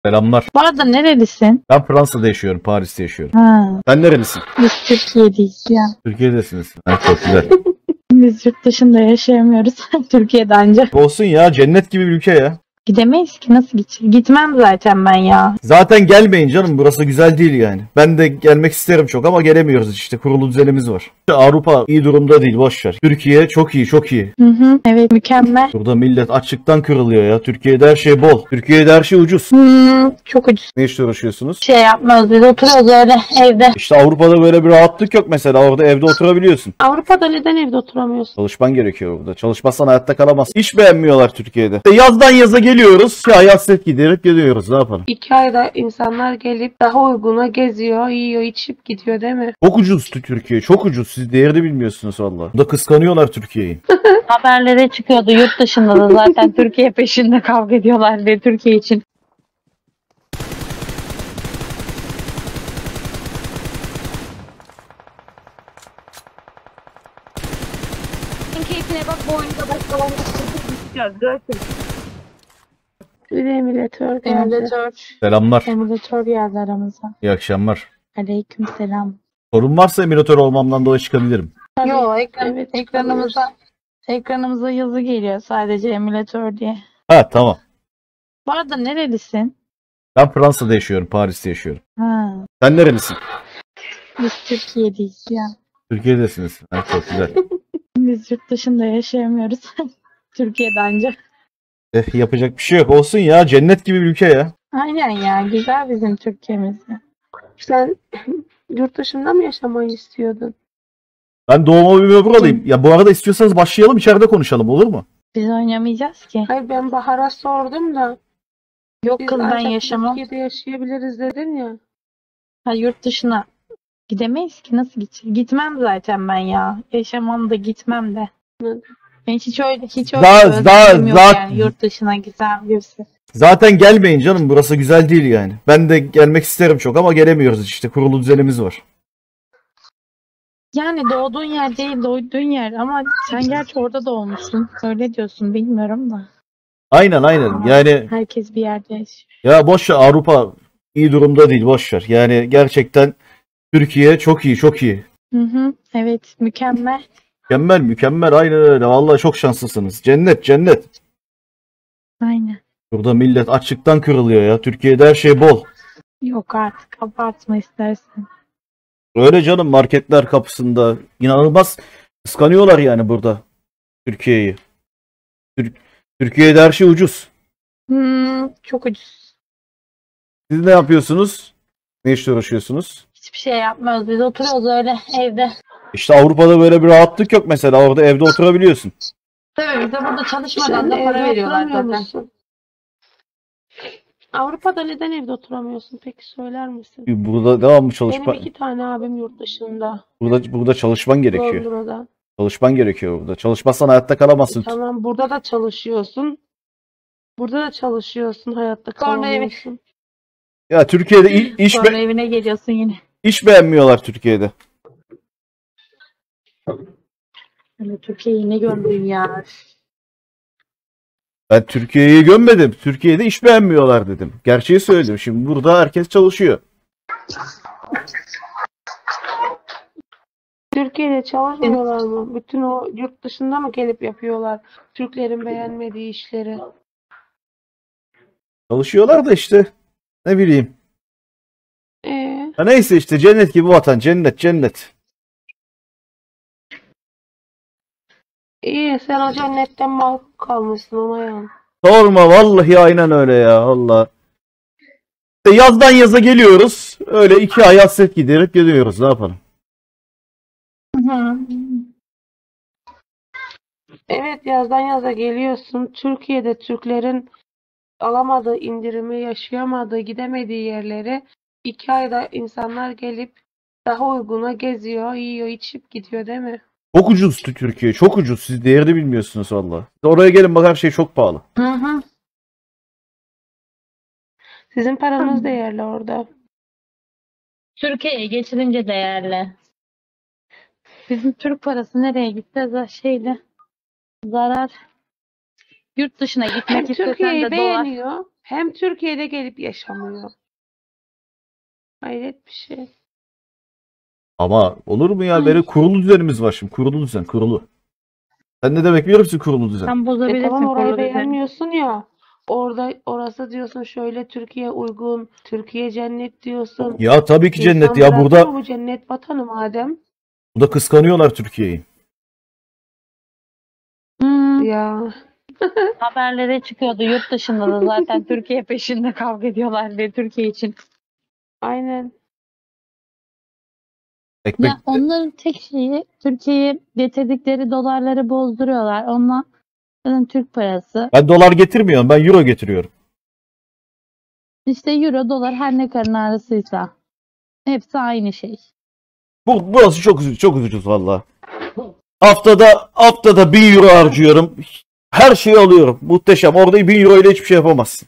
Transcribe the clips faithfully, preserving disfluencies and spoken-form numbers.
Selamlar. Bu arada nerelisin? Ben Fransa'da yaşıyorum, Paris'te yaşıyorum. Ha, Sen nerelisin? biz Türkiye'deyiz ya. Türkiye'desiniz. Ha, çok güzel. Biz yurt dışında yaşayamıyoruz. Türkiye'de ancak. Olsun ya, cennet gibi bir ülke ya. Gidemeyiz ki, nasıl gideceğiz? Gitmem zaten ben ya. Zaten gelmeyin canım, burası güzel değil yani. Ben de gelmek isterim çok ama gelemiyoruz işte, kurulu düzenimiz var. Avrupa iyi durumda değil, boşver. Türkiye çok iyi, çok iyi. Hı hı, evet, mükemmel. Burada millet açlıktan kırılıyor ya. Türkiye'de her şey bol. Türkiye'de her şey ucuz. Hmm, çok ucuz. Ne işle uğraşıyorsunuz? Şey yapmıyoruz, biz oturuyoruz öyle evde. İşte Avrupa'da böyle bir rahatlık yok mesela. Orada evde oturabiliyorsun. Avrupa'da neden evde oturamıyorsun? Çalışman gerekiyor burada. Çalışmazsan hayatta kalamazsın. Hiç beğenmiyorlar Türkiye'de. İşte yazdan yaza geliyoruz. Ya hasret giderek gidiyoruz. Ne yapalım? İki ayda insanlar gelip daha uyguna geziyor, yiyor, içip gidiyor değil mi? Çok ucuz Türkiye. Çok ucuz. Siz değerini bilmiyorsunuz valla. Burada kıskanıyorlar Türkiye'yi. Haberlere çıkıyordu yurt dışında da zaten Türkiye peşinde kavga ediyorlar diye, Türkiye için. Keyfine bak, boynunda başkalarını Bir de emülatör geldi. Emülatör. Selamlar. Emülatör geldi aramıza. İyi akşamlar. Aleyküm selam. Sorun varsa emülatör olmamdan dolayı çıkabilirim. Tabii. Yo, ekran, Evet, ekranımıza ekranımıza yazı geliyor sadece emülatör diye. Ha tamam. Bu arada nerelisin? Ben Fransa'da yaşıyorum. Paris'te yaşıyorum. Ha, Sen nerelisin? biz Türkiye'deyiz ya. Türkiye'desiniz. Ha, çok güzel. Biz yurt dışında yaşayamıyoruz. Türkiye'de ancak. Eh, yapacak bir şey yok. Olsun ya. Cennet gibi bir ülke ya. Aynen ya, güzel bizim Türkiye'miz. Sen yurt dışında mı yaşamayı istiyordun? Ben doğma büyüme buralıyım. Ya bu arada istiyorsanız başlayalım, içeride konuşalım, olur mu? Biz oynamayacağız ki. Hayır, ben Bahar'a sordum da. Yok Biz kız, ben ancak yaşamam. Türkiye'de yaşayabiliriz dedin ya. Ha, yurt dışına gidemeyiz ki, nasıl gideceğiz? Gitmem zaten ben ya. Yaşamam da gitmem de. Hı. Ben hiç öyle hiç öyle Daha- bir daha- özlemim yok daha- yani, yurt dışına gitsem gibisi. Zaten gelmeyin canım, burası güzel değil yani. Ben de gelmek isterim çok ama gelemiyoruz işte, kurulu düzenimiz var. Yani doğduğun yer değil, doğduğun yer, ama sen gerçi orada doğmuşsun. Öyle diyorsun, bilmiyorum da. Aynen aynen yani, Herkes bir yerde yaşıyor. ya boş ver, Avrupa iyi durumda değil, boş ver. Yani gerçekten Türkiye çok iyi, çok iyi. Hı hı, evet, mükemmel. Mükemmel mükemmel, aynen öyle. Vallahi çok şanslısınız. Cennet cennet. Aynen. Burada millet açlıktan kırılıyor ya. Türkiye'de her şey bol. Yok artık, abartma istersen. Öyle canım, marketler kapısında inanılmaz kıskanıyorlar yani burada Türkiye'yi. Tür- Türkiye'de her şey ucuz. Hmm, çok ucuz. Siz ne yapıyorsunuz? Ne işle uğraşıyorsunuz? Hiçbir şey yapmıyoruz. Biz oturuyoruz öyle evde. İşte Avrupa'da böyle bir rahatlık yok mesela. Orada evde oturabiliyorsun. Tabii bize burada çalışmadan Sen da para evde veriyorlar oturamıyor zaten. musun? Avrupa'da neden evde oturamıyorsun? Peki söyler misin? Burada devamlı Benim çalışma, iki tane abim yurt dışında. burada burada çalışman gerekiyor. Londra'da. Çalışman gerekiyor burada. Çalışmazsan hayatta kalamazsın. Tamam, burada da çalışıyorsun. Burada da çalışıyorsun, hayatta Sonra evi- kalamıyorsun. Ya Türkiye'de i- iş Sonra be- evine geliyorsun yine. iş beğenmiyorlar Türkiye'de. Öyle Türkiye'yi ne gördün ya? Ben Türkiye'yi gömmedim. Türkiye'de iş beğenmiyorlar dedim. Gerçeği söyledim. Şimdi burada herkes çalışıyor. Türkiye'de çalışmıyorlar mı? Bütün o yurt dışında mı gelip yapıyorlar Türklerin beğenmediği işleri? Çalışıyorlar da işte. Ne bileyim. Ee, Ha neyse işte, cennet gibi vatan. Cennet cennet. iyi, sen o cennetten mahrum kalmışsın ona yani. Sorma vallahi, aynen öyle ya. Allah. İşte yazdan yaza geliyoruz. Öyle iki ay hasret giderek gidiyoruz. Ne yapalım? Hı. Evet, yazdan yaza geliyorsun. Türkiye'de Türklerin alamadığı indirimi, yaşayamadığı, gidemediği yerleri iki ayda insanlar gelip daha uyguna geziyor, yiyor, içip gidiyor değil mi? Çok ucuz Türkiye. Çok ucuz. Siz değerini bilmiyorsunuz valla. Oraya gelin bak, her şey çok pahalı. Hı hı. Sizin paranız değerli orada. Türkiye'ye geçirince değerli. Bizim Türk parası nereye gitti? Z- Şeyle zarar. Yurt dışına gitmek istesen Türkiye'yi de dolar. beğeniyor. Hem Türkiye'de gelip yaşamıyor. Hayret bir şey. Ama olur mu ya? Ay. Böyle kurulu düzenimiz var şimdi. Kurulu düzen, kurulu. Sen ne demek biliyor musun kurulu düzen? Sen E bozabilirsin tamam, orayı kurulu düzeni. beğenmiyorsun ya. Orada orası diyorsun şöyle Türkiye uygun, Türkiye cennet diyorsun. Ya tabii ki cennet İnsan ya. bırakır Burada mı bu cennet vatanı madem? burada kıskanıyorlar Türkiye'yi. Hmm, Ya haberlere çıkıyordu yurt dışında da zaten Türkiye peşinde kavga ediyorlar diye Türkiye için. aynen. Ekmek Ya onların tek şeyi Türkiye'ye getirdikleri dolarları bozduruyorlar. Onlar zaten Türk parası. ben dolar getirmiyorum. Ben euro getiriyorum. İşte euro, dolar her ne kadar arasıysa. Hepsi aynı şey. Bu burası çok ucuz, çok ucuz valla. Haftada haftada bin euro harcıyorum. Her şeyi alıyorum. Muhteşem. Orada bin euro ile hiçbir şey yapamazsın.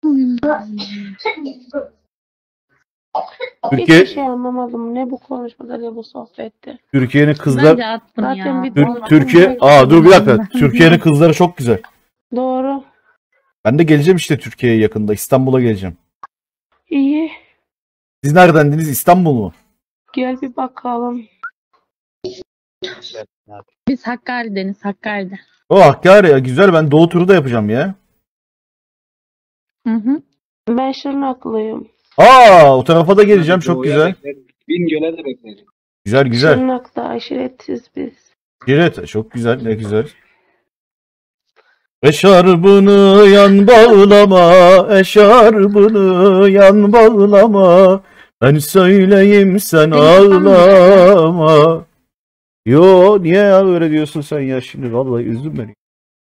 Türkiye Hiçbir şey anlamadım. Ne bu konuşmada ne bu sohbette. Türkiye'nin kızlar Bence attım Zaten ya. bir Tür- dolar- Türkiye Aa dur bir dakika. Türkiye'nin kızları çok güzel. Doğru. Ben de geleceğim işte Türkiye'ye yakında. İstanbul'a geleceğim. İyi. Siz neredendiniz? İstanbul mu? Gel bir bakalım. Biz Hakkari'deniz, Hakkari'de. O Hakkari ya güzel. Ben doğu turu da yapacağım ya. Hı hı. Ben Şırnaklıyım. Aa o tarafa da geleceğim. Çok güzel. Bingöl'e de bekleriz. Güzel güzel. Şırnak'ta aşiretiz biz. Giret çok güzel. Ne güzel. Eşarbını yan bağlama, eşarbını yan bağlama. Ben söyleyeyim sen Beni yapan ağlama. Yo niye ya öyle diyorsun sen ya şimdi vallahi üzdün beni.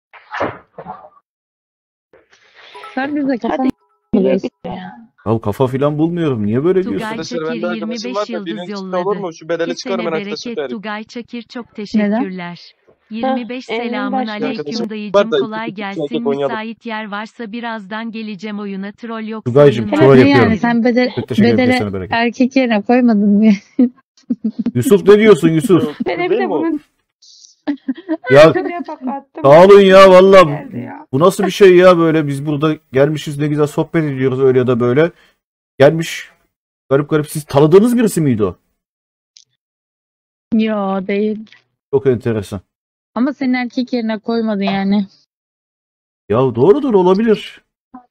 Sen bize kafa Hadi. buluyorsun ya. Ya kafa filan bulmuyorum. Niye böyle diyorsun? Tugay Arkadaşlar Çakir bende arkadaşım yirmi beş var da yıldız birinin üstünde olur yolladı. mu? Şu bedeli çıkarım Kesene ben arkadaşım. bereket Tugay Çakir çok teşekkürler. yirmi beş Emin selamun başla. aleyküm Arkadaşım dayıcım var da kolay iki- iki saat gelsin oynayalım. müsait yer varsa birazdan geleceğim oyuna troll yoksa Tugaycım, oyuna troll Evet, yapıyorum. yani sen bedel, Çok teşekkür ederim. bedele Kesene bereket. erkek yerine koymadın mı? Yusuf ne diyorsun Yusuf? Ben bir Değil de mi o? bunu Ya şuraya bak attım. sağ olun ya valla. Geldi ya. Bu nasıl bir şey ya böyle biz burada gelmişiz ne güzel sohbet ediyoruz öyle ya da böyle. Gelmiş garip garip siz tanıdığınız birisi miydi o? Yo değil. Çok enteresan. Ama senin erkek yerine koymadı yani. Ya doğrudur olabilir.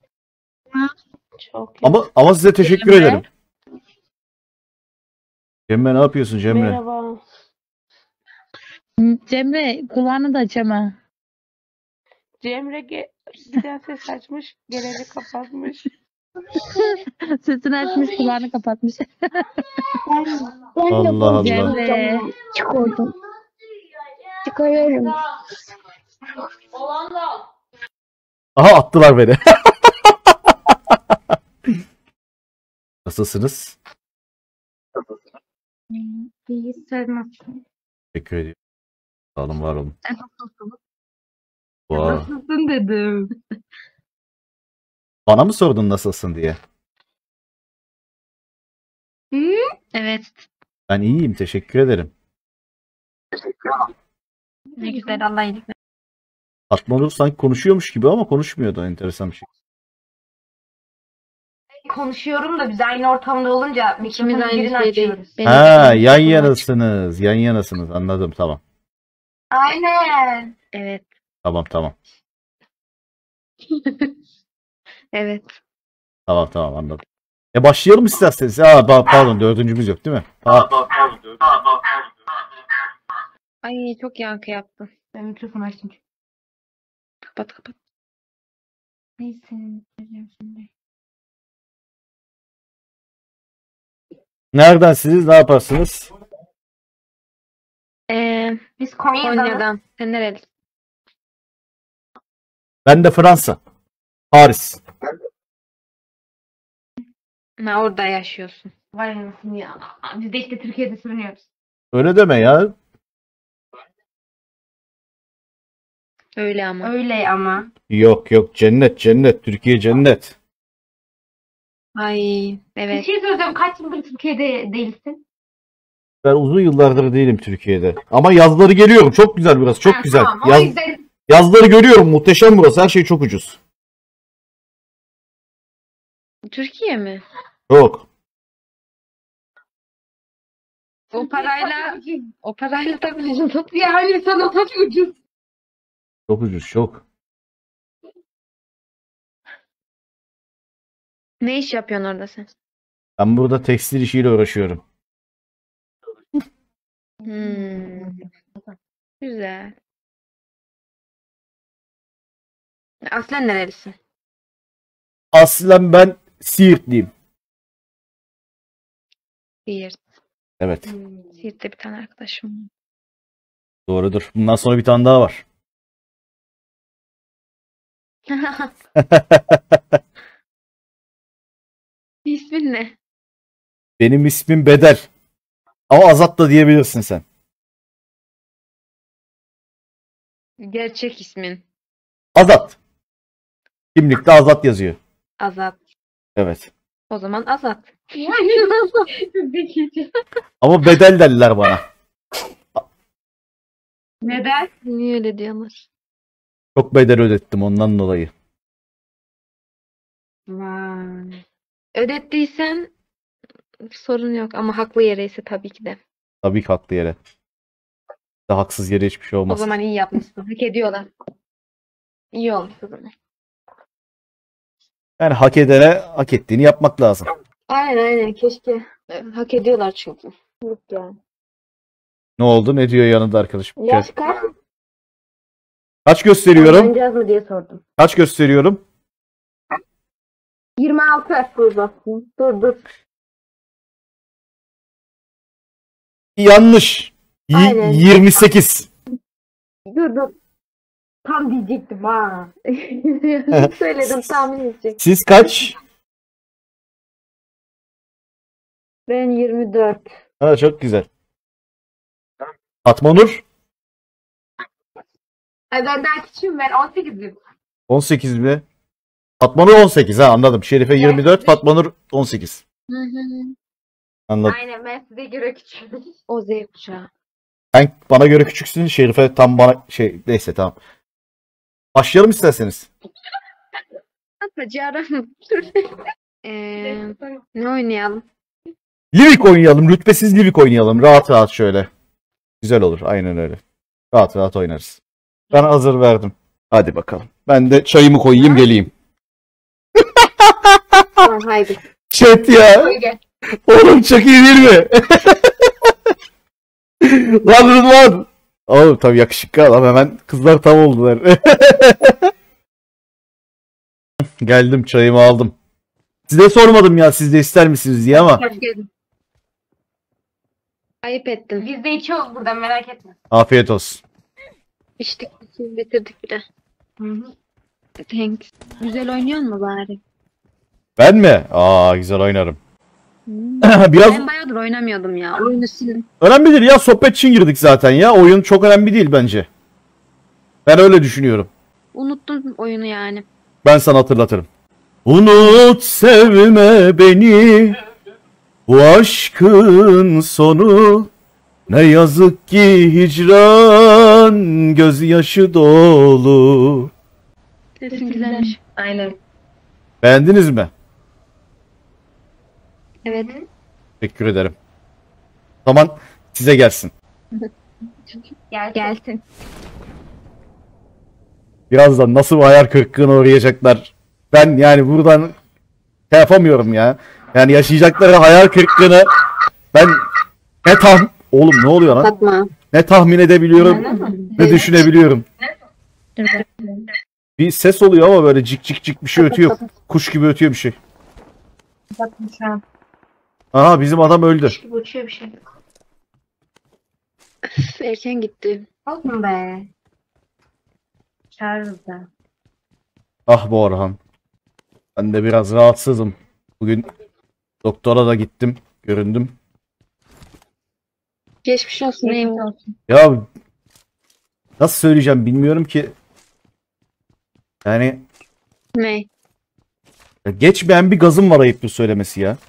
Çok iyi. Ama ama size teşekkür Cemre. ederim. Cemre ne yapıyorsun Cemre? Merhaba. Cemre kulağını da açama. Cemre ge bir daha ses açmış. Geleni kapatmış. Sesini açmış kulağını kapatmış. Allah Allah. Cemre. Çıkıyordum. Çıkıyorum. Aha attılar beni. Nasılsınız? İyi sevmezsin. Teşekkür ediyorum. Sağ olun var olun. Sen nasılsın? Vay. Nasılsın dedim. Bana mı sordun nasılsın diye? Evet. Ben iyiyim teşekkür ederim. Ne güzel Allah iyilik. Fatma Nur sanki konuşuyormuş gibi ama konuşmuyordu enteresan bir şey. Konuşuyorum da biz aynı ortamda olunca mikrofonu aynı birini şeyde- açıyoruz. Benim Ha de- yan yanasınız. Yan yanasınız anladım tamam. Aynen. Evet. Tamam tamam. Evet. Tamam tamam anladım. E başlayalım isterseniz. Aa pa- pardon dördüncümüz yok değil mi? Aa, Ay çok yankı yaptı. Ben mikrofonu açtım. Kapat kapat. Neyse. söyleyeceğim şimdi. neredensiniz? Ne yaparsınız? Ee, Biz Konya'dan. Konya'dan. Sen nerelisin? Ben de Fransa. Paris. Ha, orada yaşıyorsun. Vay anasını ya. Biz de işte Türkiye'de sürünüyoruz. Öyle deme ya. Öyle ama. Öyle ama. Yok yok cennet cennet. Türkiye cennet. Ay Bir evet. şey söyleyeceğim. Kaç yıldır Türkiye'de değilsin? Ben uzun yıllardır değilim Türkiye'de. Ama yazları geliyorum. Çok güzel burası. Çok Ha, güzel. Tamam. O Yaz, yüzden yazları görüyorum. Muhteşem burası. Her şey çok ucuz. Türkiye mi? Yok. O parayla o parayla tabii ucuz. Yani sana taş ucuz. Çok ucuz, çok. Ne iş yapıyorsun orada sen? Ben burada tekstil işiyle uğraşıyorum. Hmm. Güzel. Aslen nerelisin? Aslen ben Siirtliyim. Siirt. Evet, Hmm. Siirt'te bir tane arkadaşım var. doğrudur. Bundan sonra bir tane daha var. İsmin ne? Benim ismim Bedel. Ama Azat da diyebilirsin sen. Gerçek ismin. Azat. Kimlikte Azat yazıyor. Azat. Evet. O zaman Azat. Yani nasıl? Zekice. Ama Bedel derler bana. Neden? Niye öyle diyorlar? Çok bedel ödettim ondan dolayı. Vay. Ödettiysen sorun yok ama haklı yere ise tabii ki de. Tabii ki haklı yere. De haksız yere hiçbir şey O olmaz. zaman iyi yapmışsın. Hak ediyorlar. İyi olmuş o zaman. Yani hak edene hak ettiğini yapmak lazım. Aynen aynen keşke. E, Hak ediyorlar çünkü. Yok yani. Ne oldu? Ne diyor yanında arkadaşım? Yaş kaç? Kaç gösteriyorum? Oynayacağız mı diye sordum. Kaç gösteriyorum? yirmi altı. Dur bakayım. Dur dur. Yanlış. Y- Aynen. yirmi sekiz. Dur dur. Tam diyecektim ha. Söyledim tahmin edecek. Siz kaç? Ben yirmi dört. Ha, çok güzel. Fatma Nur Ay ben daha küçüğüm, ben on sekizim. on sekiz mi? Fatma Nur on sekiz, ha anladım. Şerife yirmi dört, Fatma Nur on sekiz. Hı hı. Anladım. Aynen, ben size göre küçüğüm. O Z kuşağı. Sen bana göre küçüksün. Şerife tam bana şey, neyse tamam. Başlayalım isterseniz. Atma Ciğerim. Eee ne oynayalım? Livik oynayalım. Rütbesiz Livik oynayalım. Rahat rahat şöyle. Güzel olur. Aynen öyle. Rahat rahat oynarız. Ben hazır verdim. Hadi bakalım. Ben de çayımı koyayım geleyim. Tamam haydi. Chat ya. Hadi gel. Oğlum çok iyi değil mi? Lan Rıdvan. Oğlum tabii yakışıklı adam. Hemen kızlar tam oldular. Geldim, çayımı aldım. Size sormadım ya, siz de ister misiniz diye ama. Hoş geldin. Ayıp ettin. Biz de içiyoruz burada, merak etme. Afiyet olsun. İçtik, bitirdik bile. Hı hı. Thanks. Güzel oynuyor mu bari? Ben mi? Aa, güzel oynarım. Hmm. Biraz Ben bayağıdır oynamıyordum ya. Oyunu sildim. önemli değil ya, sohbet için girdik zaten ya. Oyun çok önemli değil bence. Ben öyle düşünüyorum. Unuttum oyunu yani. Ben sana hatırlatırım. Unut sevme beni, bu aşkın sonu. Ne yazık ki hicran gözyaşı dolu. Sesin güzelmiş. Aynen. Beğendiniz mi? Evet. Teşekkür ederim. O zaman size gelsin. Gel. Gelsin. Birazdan nasıl bir hayal kırıklığına uğrayacaklar. Ben yani buradan şey yapamıyorum ya. Yani yaşayacakları hayal kırıklığını ben ne tam oğlum ne oluyor lan? Fatma. Ne tahmin edebiliyorum, ne düşünebiliyorum. Bir ses oluyor ama böyle cik cik cik bir şey ötüyor. Kuş gibi ötüyor bir şey. Bakın şu an. Aha, bizim adam öldü. Gibi uçuyor bir şey. Üf, erken gitti. Olsun be. Çağırırız da. Ah bu Orhan. Ben de biraz rahatsızım. Bugün doktora da gittim, göründüm. Geçmiş olsun. Neyim? Ya nasıl söyleyeceğim bilmiyorum ki. Yani Ne? ya geçmeyen bir gazım var, ayıptır söylemesi ya.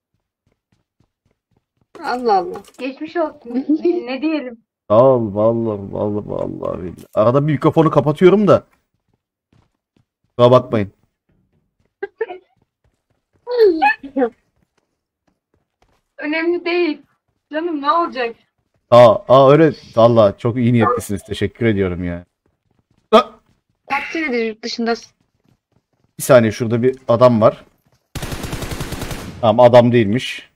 Allah Allah. Geçmiş olsun. Ne diyelim? Sağ ol, vallahi vallahi vallahi billahi. Arada bir mikrofonu kapatıyorum da. Kusura bakmayın. Önemli değil. Canım ne olacak? Aa, aa öyle. Valla çok iyi niyetlisiniz. Teşekkür ediyorum ya. Aa, Kaç senedir yurt dışındasın? bir saniye, şurada bir adam var. Tamam, adam değilmiş.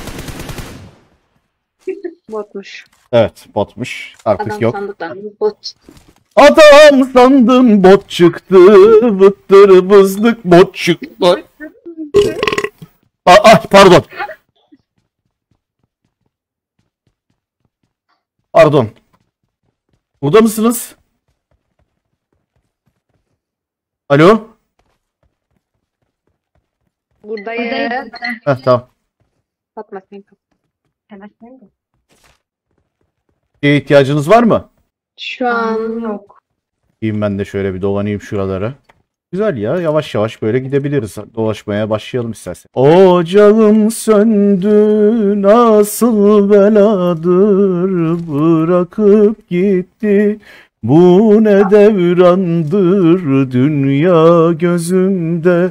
Botmuş. Evet, botmuş. Artık Adam yok. sandıktan bot. Adam sandım bot çıktı. Vıttır bızlık bot çıktı. Aa, ah, pardon. Pardon. Burada mısınız? Alo? Buradayım. Heh, tamam. Fatma sen kap. Şeye ihtiyacınız var mı? Şu an Yok. Gideyim ben de şöyle bir dolanayım şuralara. Güzel ya, yavaş yavaş böyle gidebiliriz. Dolaşmaya başlayalım istersen. Ocağım söndü, nasıl beladır, bırakıp gitti. Bu ne devrandır, dünya gözümde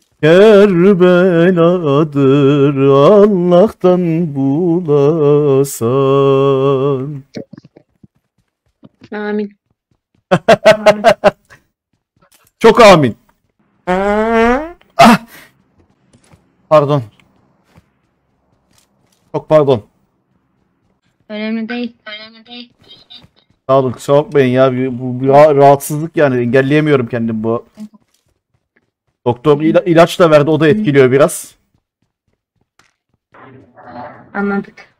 Kerbeladır, Allah'tan bulasan. amin. Çok amin. Ah! Pardon. Çok pardon. Önemli değil. Önemli değil. Sağ olun, kusura bakmayın ya. Bir- Bu bir ra- rahatsızlık yani. Engelleyemiyorum kendimi bu. Doktor bir ila- ilaç da verdi. O da etkiliyor biraz. Anladık.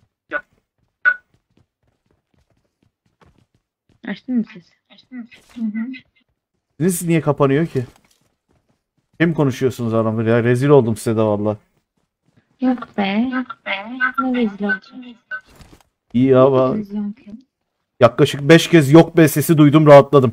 Açtın mı sesi? Açtın mı? Hı hı. Siz niye kapanıyor ki? Kim konuşuyorsunuz aramda ya? Rezil oldum size de valla. Yok be. Yok be. Ne rezil olacak. İyi ama Televizyon ki. yaklaşık beş kez yok be sesi duydum, rahatladım.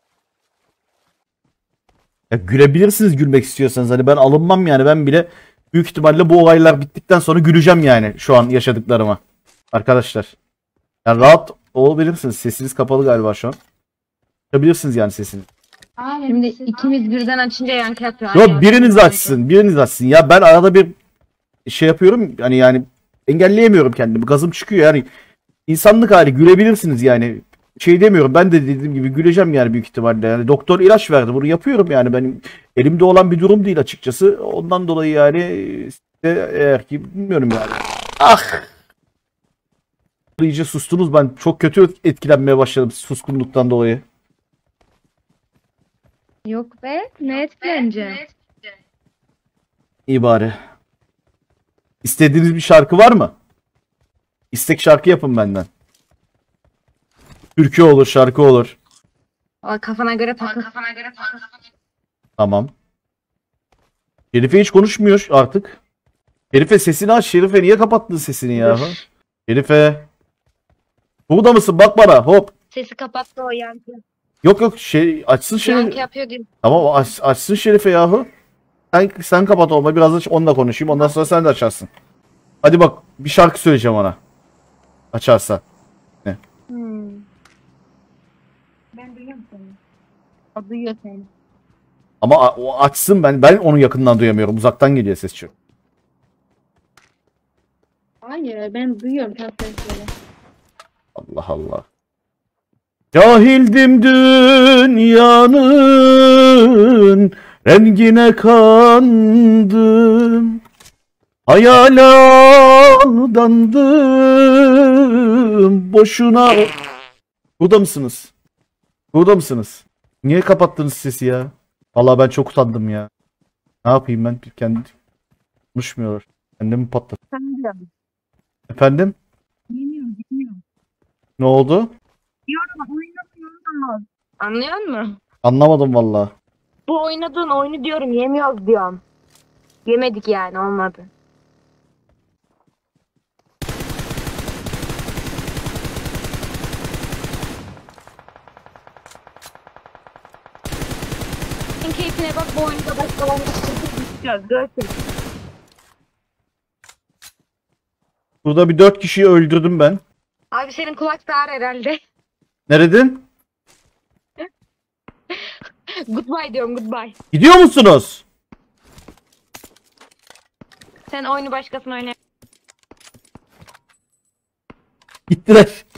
Ya gülebilirsiniz gülmek istiyorsanız. Hani ben alınmam yani. Ben bile büyük ihtimalle bu olaylar bittikten sonra güleceğim yani şu an yaşadıklarıma. Arkadaşlar. Yani rahat olabilirsiniz. Sesiniz kapalı galiba şu an. Açabilirsiniz yani sesini. Şimdi ikimiz birden açınca yankı yapıyor. Yok, biriniz açsın. Biriniz açsın. Ya ben arada bir şey yapıyorum. Hani yani engelleyemiyorum kendimi. Gazım çıkıyor yani. İnsanlık hali, gülebilirsiniz yani. Şey demiyorum, ben de dediğim gibi güleceğim yani büyük ihtimalle. Yani doktor ilaç verdi, bunu yapıyorum yani, benim elimde olan bir durum değil açıkçası. Ondan dolayı yani size eğer ki bilmiyorum yani. Ah! İyice sustunuz, ben çok kötü etkilenmeye başladım suskunluktan dolayı. Yok be. Ne etkileneceğim? İyi bari. İstediğiniz bir şarkı var mı? İstek şarkı yapın benden. Türkü olur, şarkı olur. Aa, kafana göre takıl. Kafana göre takıl. Tamam. Şerife hiç konuşmuyor artık. Şerife sesini aç. Şerife niye kapattın sesini ya? Şerife. Burada mısın? Bak bana. Hop. Sesi kapattı o yankı. Yok yok, şey açsın Yankı Şerife. yapıyor diyor. Tamam, aç, açsın Şerife yahu. Sen, sen kapat olma. Biraz da onunla konuşayım. Ondan sonra sen de açarsın. Hadi bak, bir şarkı söyleyeceğim ona. Açarsa. Hmm. Ben duyuyorum seni. O duyuyor seni. Ama a- o açsın, ben ben onu yakından duyamıyorum. Uzaktan geliyor ses çünkü. Hayır ben duyuyorum. Tam sen söyle. Allah Allah. Cahildim dünyanın rengine kandım. Hayale aldandım boşuna. Burada mısınız? Burada mısınız? Niye kapattınız sesi ya? Vallahi ben çok utandım ya. Ne yapayım ben? Kendi konuşmuyorlar. Kendimi patlattım. Sen diyorum. Efendim? Yemiyorum, gitmiyorum. Ne oldu? Anlıyor musun? Anlamadım vallahi. Bu oynadığın oyunu diyorum yemiyoruz diyorum. Yemedik yani olmadı. Senin keyfine bak bu oyunda başkalarını çıkacağız. Görsün. Burada bir dört kişiyi öldürdüm ben. Abi senin kulak sağır herhalde. Neredin? Goodbye diyorum goodbye. Gidiyor musunuz? Sen oyunu başkasına oynayabilirsin. Gittiler.